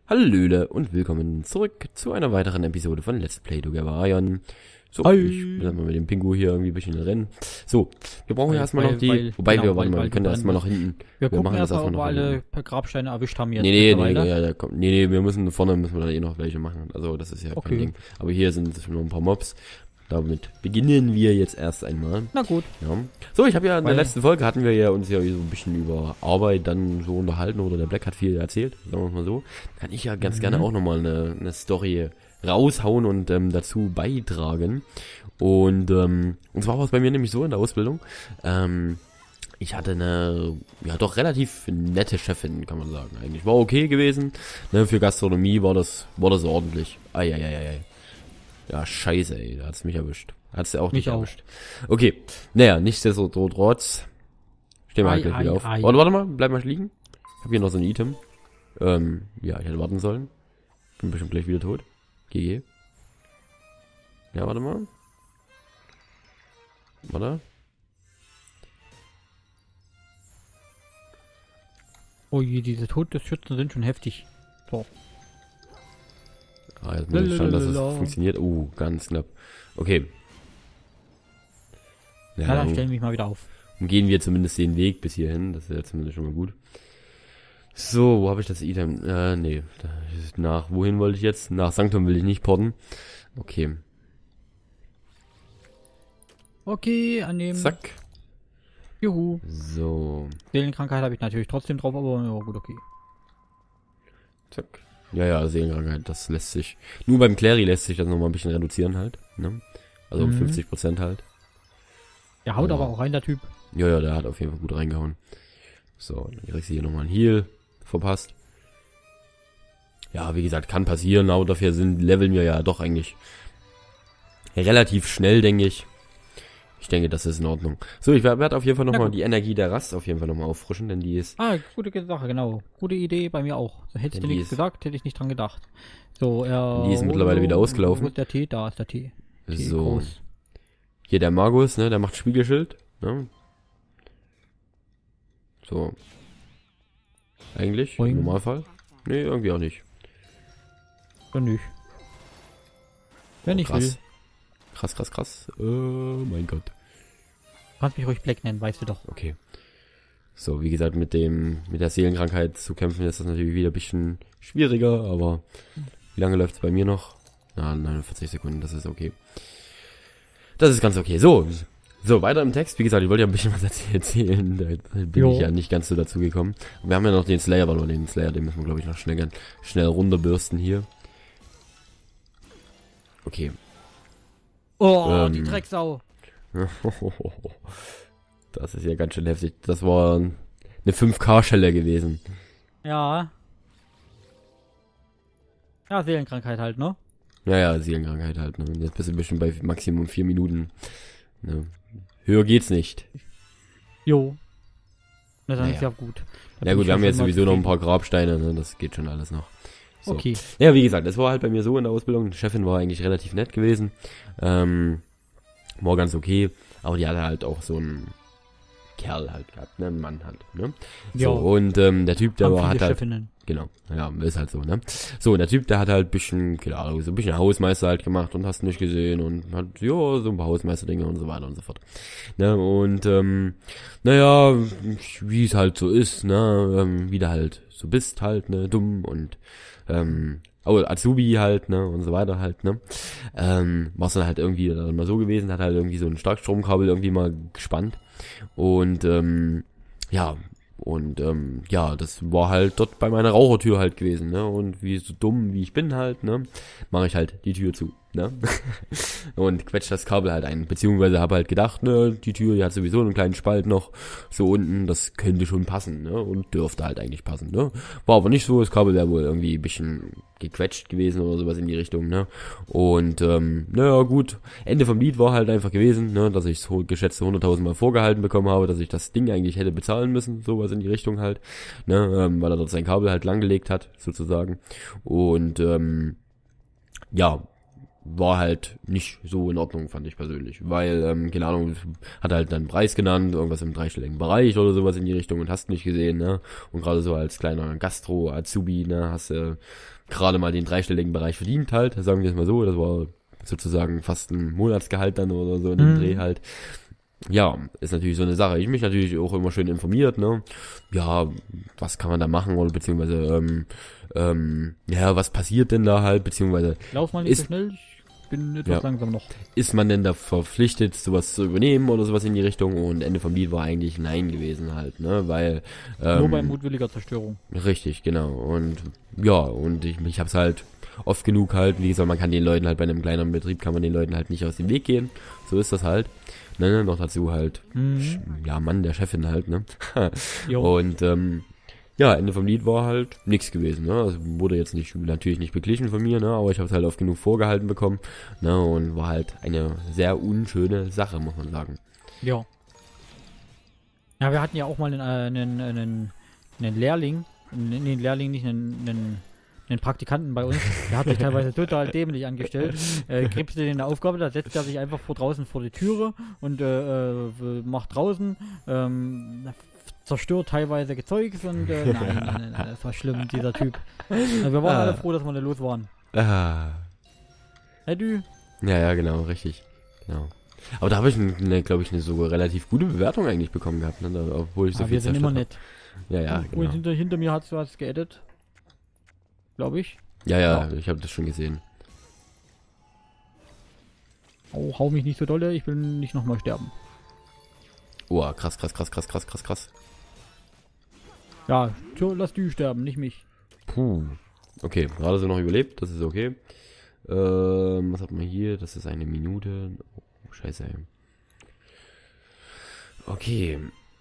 Hallöle und willkommen zurück zu einer weiteren Episode von Let's Play Together Ion. So, Hi. ich will mal mit dem Pingu hier irgendwie ein bisschen rennen. So, wir brauchen ja erstmal noch die, weil- wobei genau, wir, weil wir können du erstmal noch hinten, Wir gucken machen das erstmal, ob erstmal wir noch alle per Grabsteine erwischt haben jetzt. Nee, mittlerweile. ja, nee, wir müssen vorne dann eh noch welche machen. Also, das ist ja Okay. kein Ding. Aber hier sind schon noch ein paar Mobs. Damit beginnen wir jetzt erst einmal. Na gut. Ja. So, ich habe ja in der Weil- letzten Folge hatten wir ja uns ja so ein bisschen über Arbeit dann so unterhalten, oder der Black hat viel erzählt, sagen wir mal so. Kann ich ja ganz gerne auch nochmal eine Story raushauen und dazu beitragen. Und zwar war es bei mir nämlich so in der Ausbildung, ich hatte eine, ja doch relativ nette Chefin, kann man sagen eigentlich. War okay gewesen, ne, für Gastronomie war das ordentlich. Eieieiei. Ja, scheiße, ey, da hat's mich erwischt. Hat's ja auch Mich nicht auch. erwischt. Okay, naja, nichtsdestotrotz. Stehen wir halt gleich wieder auf. Warte mal, bleib mal liegen. Ich hab hier noch so ein Item. Ja, ich hätte warten sollen. Bin bestimmt gleich wieder tot. GG. Ja, warte mal. Warte. Oh je, diese Todesschützen sind schon heftig. So. Ah, jetzt muss ich schauen, dass es Lalalala. funktioniert. Ganz knapp. Okay. Ja, Na, dann dann stellen wir mich mal wieder auf. gehen wir zumindest den Weg bis hierhin. Das ist ja zumindest schon mal gut. So, wo habe ich das Item? Nee. Nach, wohin wollte ich jetzt? Nach Sanctum will ich nicht porten. Okay. Okay, annehmen. Zack. Juhu. So. Seelenkrankheit habe ich natürlich trotzdem drauf, aber ja, gut, okay. Zack. Ja, Seelenkrankheit, das lässt sich. Nur beim Clary lässt sich das nochmal ein bisschen reduzieren halt. Ne? Also um 50% halt. Der haut Ja. aber auch rein, der Typ. Ja, der hat auf jeden Fall gut reingehauen. So, dann kriegst du hier nochmal einen Heal verpasst. Ja, wie gesagt, kann passieren, aber dafür leveln wir ja doch eigentlich relativ schnell, denke ich. Ich denke, das ist in Ordnung. So, ich werde auf jeden Fall nochmal die Energie der Rast auf jeden Fall nochmal auffrischen, denn die ist... Gute Sache, genau. Gute Idee bei mir auch. So, hättest Ja, du die nichts ist- gesagt, hätte ich nicht dran gedacht. So, Die ist mittlerweile wieder ausgelaufen. Wo ist der Tee? Da ist der Tee. Tee So. groß. Hier der Magus, ne, der macht Spiegelschild, ne? So. Eigentlich, im Boing. Normalfall. Nee, irgendwie auch nicht. Oder nicht. Wenn ich will. Krass. Mein Gott. Kannst mich ruhig Black nennen, weißt du doch. Okay. So, wie gesagt, mit der Seelenkrankheit zu kämpfen ist das natürlich wieder ein bisschen schwieriger, aber wie lange läuft's bei mir noch? 49 Sekunden, das ist okay. Das ist ganz okay. So, weiter im Text. Wie gesagt, ich wollte ja ein bisschen was erzählen. Da bin Jo. ich ja nicht ganz so dazu gekommen. Und wir haben ja noch den Slayer, den müssen wir, glaube ich, noch schnell runterbürsten hier. Okay. Oh, die Drecksau. Das ist ja ganz schön heftig. Das war eine 5K-Schelle gewesen. Ja. Ja, Seelenkrankheit halt, ne? Ja, Seelenkrankheit halt. Ne? Und jetzt bist du bestimmt bei Maximum 4 Minuten. Ne? Höher geht's nicht. Jo. Na, dann Naja. ist ja gut. Da Ja bin gut, ich wir haben schon jetzt mal sowieso noch ein zufrieden. paar Grabsteine. Ne? Das geht schon alles noch. So. Okay. Ja, wie gesagt, das war halt bei mir so in der Ausbildung. Die Chefin war eigentlich relativ nett gewesen. War ganz okay. Aber die hatte halt auch so einen Kerl halt gehabt, ne? Ein Mann halt, ne? So, Ja. und der Typ, der Haben war, viele hat halt... Chefinnen. Genau, ja, ist halt so, ne? So, der Typ, der hat halt ein bisschen, keine Ahnung, so ein bisschen Hausmeister halt gemacht und hast nicht gesehen und hat, ja, so ein paar Hausmeisterdinge und so weiter und so fort. Ne, und, naja, wie es halt so ist, ne, wie du halt so bist halt, ne, dumm und, Azubi halt, ne, und so weiter halt, ne. War's dann halt irgendwie dann mal so gewesen, hat halt irgendwie so ein Starkstromkabel irgendwie mal gespannt und, ja, das war halt dort bei meiner Rauchertür halt gewesen, ne? Und wie so dumm wie ich bin halt, ne? Mache ich halt die Tür zu, ne? Und quetsch das Kabel halt ein. Beziehungsweise habe halt gedacht, ne, die Tür, die hat sowieso einen kleinen Spalt noch so unten, das könnte schon passen, ne? Und dürfte halt eigentlich passen, ne? War aber nicht so, das Kabel wäre wohl irgendwie ein bisschen gequetscht gewesen oder sowas in die Richtung, ne? Und, naja, gut. Ende vom Lied war halt einfach gewesen, ne, dass ich so geschätzte 100.000 Mal vorgehalten bekommen habe, dass ich das Ding eigentlich hätte bezahlen müssen, sowas in die Richtung halt, ne, weil er dort sein Kabel halt langgelegt hat, sozusagen. Und, ja, war halt nicht so in Ordnung, fand ich persönlich. Weil, keine Ahnung, hat halt dann einen Preis genannt, irgendwas im dreistelligen Bereich oder sowas in die Richtung und hast nicht gesehen, ne? Und gerade so als kleiner Gastro-Azubi, ne, hast du gerade mal den dreistelligen Bereich verdient halt, sagen wir es mal so. Das war sozusagen fast ein Monatsgehalt dann oder so in dem Dreh halt. Ja, ist natürlich so eine Sache. Ich mich natürlich auch immer schön informiert, ne? Ja, was kann man da machen oder beziehungsweise, ja, was passiert denn da halt, beziehungsweise Lauf mal nicht so schnell, ich bin etwas langsam noch. ist man denn da verpflichtet, sowas zu übernehmen oder sowas in die Richtung? Und Ende vom Lied war eigentlich nein gewesen halt, ne? Weil, Nur bei mutwilliger Zerstörung. richtig, genau. Und ja, und ich hab's halt oft genug halt, wie gesagt, man kann den Leuten halt bei einem kleineren Betrieb, kann man den Leuten halt nicht aus dem Weg gehen. So ist das halt. Ne, noch dazu halt, ja, Mann der Chefin halt, ne? Jo. Und ja, Ende vom Lied war halt nichts gewesen, ne? Also wurde jetzt natürlich nicht beglichen von mir, ne? Aber ich habe es halt oft genug vorgehalten bekommen, ne? Und war halt eine sehr unschöne Sache, muss man sagen. Ja. Ja, wir hatten ja auch mal einen Lehrling, einen Lehrling, nicht einen Praktikanten bei uns, der hat sich teilweise total dämlich angestellt. Gibst du den eine Aufgabe, da setzt er sich einfach draußen vor die Türe und macht draußen, zerstört teilweise Zeugs und nein, das war schlimm, dieser Typ. Also wir waren alle froh, dass wir nicht los waren. Hey du? Ja, genau, richtig. Genau. Aber da habe ich, glaube ich, eine sogar relativ gute Bewertung eigentlich bekommen gehabt, ne? Obwohl ich so viel Wir sind immer zerstört nett. Ja, genau. Und hinter mir hast du was geedit. Glaube ich. Ja, ich habe das schon gesehen. Oh, hau mich nicht so dolle, ich will nicht nochmal sterben. Oh, krass. Ja, lass du sterben, nicht mich. Puh. Okay, gerade so noch überlebt, das ist okay. Was hat man hier? Das ist eine Minute. Oh, scheiße, ey. Okay.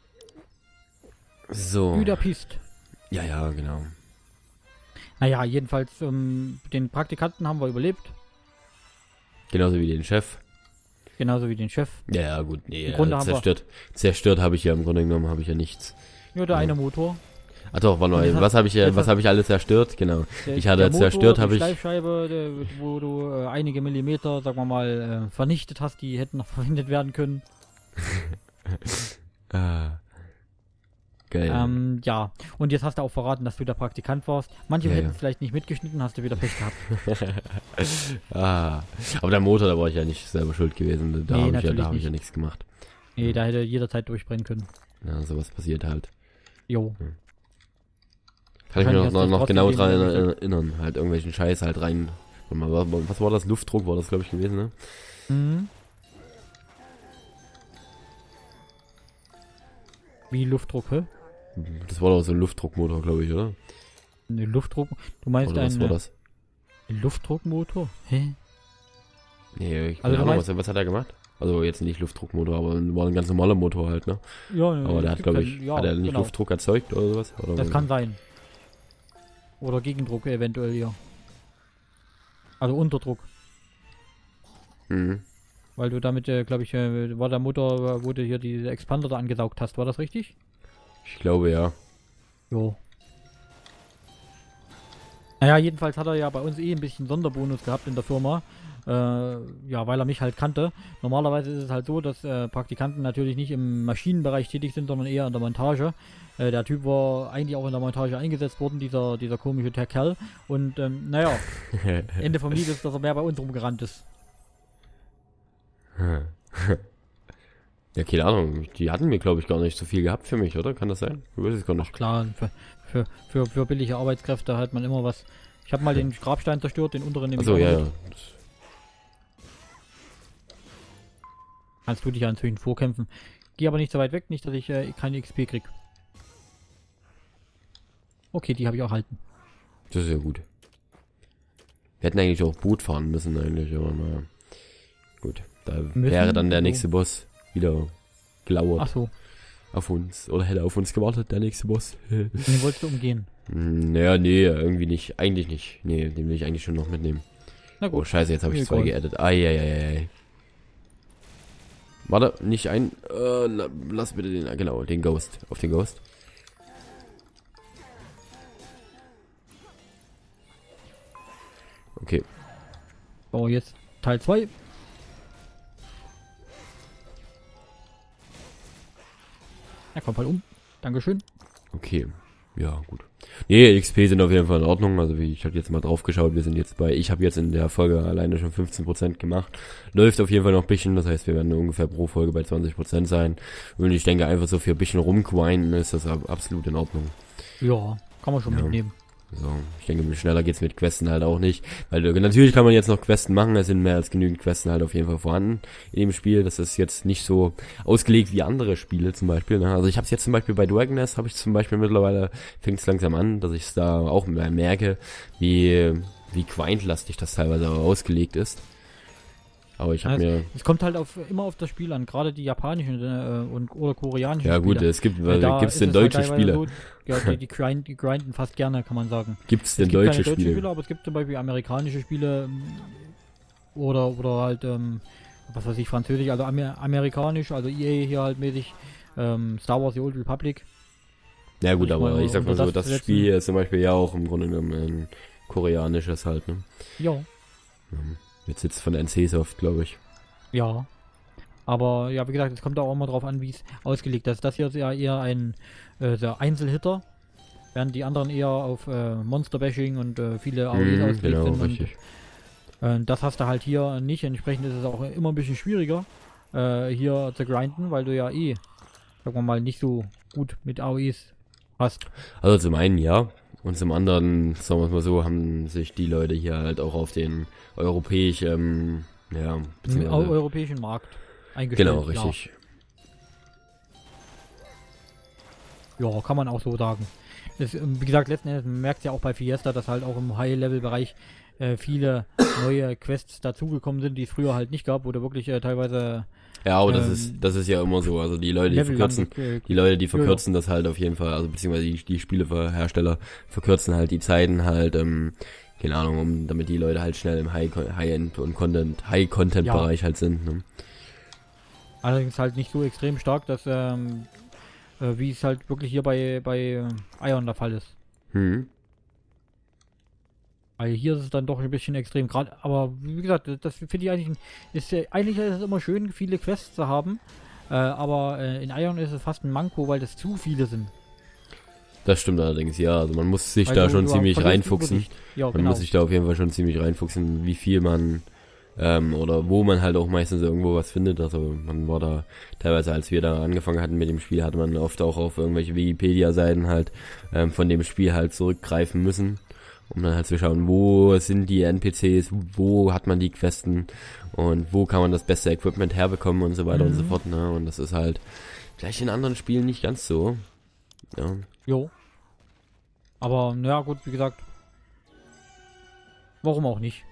So. Wieder Pist. Ja, genau. Naja, jedenfalls, den Praktikanten haben wir überlebt. Genauso wie den Chef. Genauso wie den Chef. Ja, gut, nee, zerstört habe ich ja im Grunde genommen, habe ich ja nichts. Ja, der eine Motor. Ach doch, was habe ich alles zerstört? Genau. Ich hatte Motor, zerstört, habe die ich. Schleifscheibe, wo du einige Millimeter, sagen wir mal, vernichtet hast, die hätten noch verwendet werden können. Geil. Ja, und jetzt hast du auch verraten, dass du der Praktikant warst. Manche hätten es vielleicht nicht mitgeschnitten, hast du wieder Pech gehabt. Aber der Motor, da war ich ja nicht selber schuld gewesen. Da Nee, habe ich ja nichts gemacht. Nee, da hätte jederzeit durchbrennen können. Ja, sowas passiert halt. Jo. Kann ich mich noch genau dran erinnern. Halt irgendwelchen Scheiß halt rein. Was war das? Luftdruck war das, glaube ich, gewesen, ne? Mhm. Wie Luftdruck, hä? Das war doch so ein Luftdruckmotor, glaube ich, oder? Ne, Luftdruck? Du meinst Oder was war das? Luftdruckmotor? Hä? Nee, ich keine Ahnung, was hat er gemacht? Also jetzt nicht Luftdruckmotor, aber war ein ganz normaler Motor halt, ne? Ja, aber der hat, glaube ich, hat er nicht genau. Luftdruck erzeugt oder sowas? Oder das kann sein. Oder Gegendruck eventuell, ja. Also Unterdruck. Mhm. Weil du damit, glaube ich, war der Motor, wo du hier diese Expander da angesaugt hast. War das richtig? Ich glaube, ja. Jo. Naja, jedenfalls hat er ja bei uns ein bisschen Sonderbonus gehabt in der Firma. Ja, weil er mich halt kannte. Normalerweise ist es halt so, dass Praktikanten natürlich nicht im Maschinenbereich tätig sind, sondern eher in der Montage. Der Typ war eigentlich auch in der Montage eingesetzt worden, dieser komische Kerl. Und naja, Ende vom Lied ist, dass er mehr bei uns rumgerannt ist. Ja, keine Ahnung. Die hatten mir, glaube ich, gar nicht so viel gehabt für mich, oder? Kann das sein? Ich weiß es gar nicht. Ach klar, für billige Arbeitskräfte hat man immer was. Ich habe mal den Grabstein zerstört, den unteren nehme ich auch ja. mit. Kannst du dich an zu ihnen vorkämpfen. Geh aber nicht so weit weg, nicht, dass ich keine XP krieg. Okay, die habe ich auch erhalten. Das ist ja gut. Wir hätten eigentlich auch Boot fahren müssen eigentlich, aber naja. Gut, da wäre dann der nächste Boss wieder gelauert. Ach so. Auf uns. Oder hätte auf uns gewartet, der nächste Boss. Den wolltest du umgehen? Naja, nee, irgendwie nicht. Eigentlich nicht. Nee, den will ich eigentlich schon noch mitnehmen. Na gut. Oh, scheiße, jetzt habe ich 2 geaddet. Eieiei. Warte, nicht ein... lass bitte den... Genau, den Ghost. Auf den Ghost. Okay. Oh, jetzt Teil 2. Ja, kommt halt um. Dankeschön. Okay, ja, gut. Nee, XP sind auf jeden Fall in Ordnung. Also ich habe jetzt mal drauf geschaut, ich habe jetzt in der Folge alleine schon 15% gemacht. Läuft auf jeden Fall noch ein bisschen, das heißt, wir werden ungefähr pro Folge bei 20% sein. Und ich denke einfach so für ein bisschen rumgrinden ist das absolut in Ordnung. Ja, kann man schon mitnehmen. So, ich denke, schneller geht's mit Questen halt auch nicht, weil natürlich kann man jetzt noch Questen machen, es sind mehr als genügend Questen halt auf jeden Fall vorhanden in dem Spiel. Das ist jetzt nicht so ausgelegt wie andere Spiele zum Beispiel, ne? Also ich habe es jetzt zum Beispiel bei Dragon Nest, habe ich zum Beispiel mittlerweile, fängt es langsam an, dass ich es da auch merke, wie grindlastig das teilweise ausgelegt ist. Aber ich habe mir... Es kommt halt immer auf das Spiel an, gerade die japanischen oder koreanischen Ja gut, Spiele. es gibt's denn deutsche halt Spiele? So, ja, die grinden fast gerne, kann man sagen. Gibt's denn Es gibt deutsche keine Spiele? Aber es gibt zum Beispiel amerikanische Spiele oder halt, was weiß ich, französisch, also amerikanisch, also EA hier halt mäßig, Star Wars The Old Republic. Ja gut, aber ich sag mal so, das setzen. Spiel hier ist zum Beispiel ja auch im Grunde genommen ein koreanisches halt, ne? Ja. Jetzt sitzt von NC-Soft, glaube ich. Ja. Aber ja, wie gesagt, es kommt auch immer drauf an, wie es ausgelegt ist. Das hier ist ja eher ein der Einzelhitter, während die anderen eher auf Monster-Bashing und viele AOEs ausgelegt genau, sind. richtig. Und das hast du halt hier nicht. Entsprechend ist es auch immer ein bisschen schwieriger, hier zu grinden, weil du ja sagen wir mal, nicht so gut mit AOEs hast. Also zum einen ja, und zum anderen, sagen wir es mal so, haben sich die Leute hier halt auch auf den europäischen europäischen Markt eingestellt. Genau, richtig. Ja, kann man auch so sagen. Wie gesagt, letzten Endes merkt ja auch bei Fiesta, dass halt auch im High-Level-Bereich viele neue Quests dazugekommen sind, die es früher halt nicht gab, wo du wirklich teilweise... Ja, aber das ist ja immer so. Also die Leute, die verkürzen das halt auf jeden Fall, also beziehungsweise die Spielehersteller verkürzen halt die Zeiten halt, keine Ahnung, damit die Leute halt schnell im High-End und High-Content-Bereich halt sind. Ne? Allerdings halt nicht so extrem stark, dass wie es halt wirklich hier bei Ion der Fall ist. Weil hier ist es dann doch ein bisschen extrem. Aber wie gesagt, das finde ich eigentlich eigentlich ist es immer schön, viele Quests zu haben. Aber in Ion ist es fast ein Manko, weil das zu viele sind. Das stimmt allerdings, ja. Also man muss sich da schon ziemlich reinfuchsen. Ja, man muss sich da auf jeden Fall schon ziemlich reinfuchsen, wie viel man oder wo man halt auch meistens irgendwo was findet. Also man war da teilweise, als wir da angefangen hatten mit dem Spiel, hatte man oft auch auf irgendwelche Wikipedia-Seiten halt von dem Spiel halt zurückgreifen müssen, um dann halt zu schauen, wo sind die NPCs, wo hat man die Questen und wo kann man das beste Equipment herbekommen und so weiter und so fort, ne? Und das ist halt vielleicht in anderen Spielen nicht ganz so. Ja. Jo. Aber, naja, gut, wie gesagt, warum auch nicht?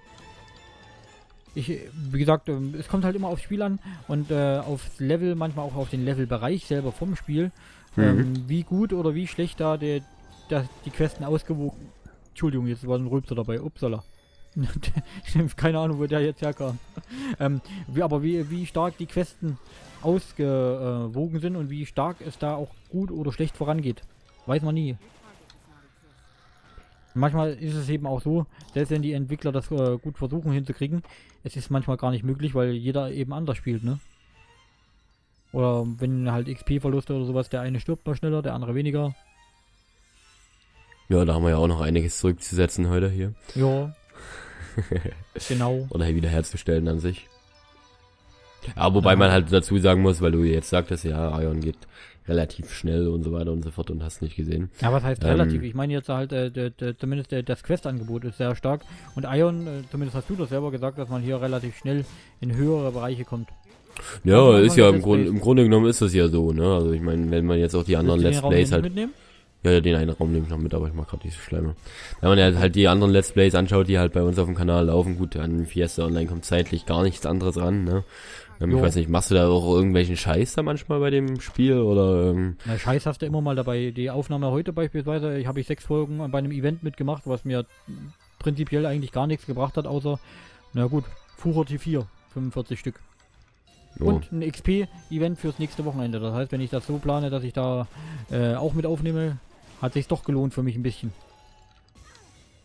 Wie gesagt, es kommt halt immer aufs Spiel an und aufs Level, manchmal auch auf den Levelbereich selber vom Spiel, wie gut oder wie schlecht da die Questen ausgewogen. Entschuldigung, jetzt war ein Rülpser dabei, upsala. Keine Ahnung, wo der jetzt herkam. Aber wie stark die Questen ausgewogen sind und wie stark es da auch gut oder schlecht vorangeht, weiß man nie. Manchmal ist es eben auch so, selbst wenn die Entwickler das gut versuchen hinzukriegen, es ist manchmal gar nicht möglich, weil jeder eben anders spielt, ne? Oder wenn halt XP-Verluste oder sowas, der eine stirbt noch schneller, der andere weniger. Ja, da haben wir ja auch noch einiges zurückzusetzen heute hier. Ja. Genau. Oder wieder herzustellen an sich. Ja, wobei man halt dazu sagen muss, weil du jetzt sagtest, ja, Ion geht relativ schnell und so weiter und so fort und hast nicht gesehen. Ja, was heißt relativ? Ich meine jetzt halt, zumindest das Quest-Angebot ist sehr stark. Und Ion, zumindest hast du das selber gesagt, dass man hier relativ schnell in höhere Bereiche kommt. Ja, also ist ja im Grunde genommen ist das ja so, ne? Also ich meine, wenn man jetzt auch die anderen Let's Plays halt... mitnehmen? Ja, den einen Raum nehme ich noch mit, aber ich mach gerade diese Schleime. Wenn man ja halt die anderen Let's Plays anschaut, die halt bei uns auf dem Kanal laufen, gut, an Fiesta Online kommt zeitlich gar nichts anderes ran, ne? Ich weiß nicht, machst du da auch irgendwelchen Scheiß da manchmal bei dem Spiel, oder? Na, Scheiß hast du immer mal dabei. Die Aufnahme heute beispielsweise, habe ich 6 Folgen bei einem Event mitgemacht, was mir prinzipiell eigentlich gar nichts gebracht hat, außer, na gut, Furor T4, 45 Stück. Oh. Und ein XP-Event fürs nächste Wochenende. Das heißt, wenn ich das so plane, dass ich da auch mit aufnehme, hat sich's doch gelohnt für mich ein bisschen.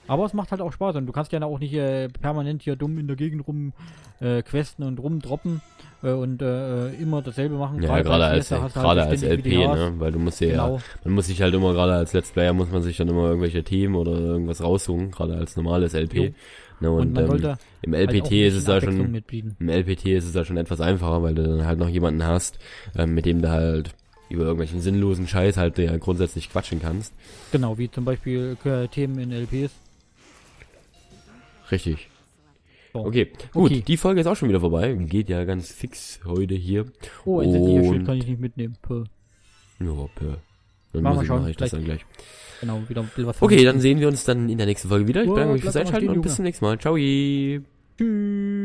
Aber es macht halt auch Spaß und du kannst ja auch nicht permanent hier dumm in der Gegend rum questen und rumdroppen und immer dasselbe machen. Ja, gerade als ständig LP, ne? Weil du musst Genau. man muss sich halt immer, gerade als Let's Player muss man sich dann immer irgendwelche Themen oder irgendwas raussuchen, gerade als normales LP. Jo. Ne? Und man sollte im halt auch LPT ein ist es bisschen da Abwechslung schon, mitbieten. im LPT ist es da schon etwas einfacher, weil du dann halt noch jemanden hast, mit dem du halt über irgendwelchen sinnlosen Scheiß halt ja grundsätzlich quatschen kannst. Genau, wie zum Beispiel Themen in LPs. Richtig. So. Okay, gut, Okay. die Folge ist auch schon wieder vorbei. Geht ja ganz fix heute hier. Oh, ein Schild Und kann ich nicht mitnehmen. Puh. ja, dann Machen wir mache schon, ich das dann gleich. Genau, wieder ein bisschen was. Okay, dann sehen wir uns dann in der nächsten Folge wieder. Ich Oh, bedanke mich bleib fürs doch mal Einschalten stehen, und bis Junge. zum nächsten Mal. Ciao. Tschüss.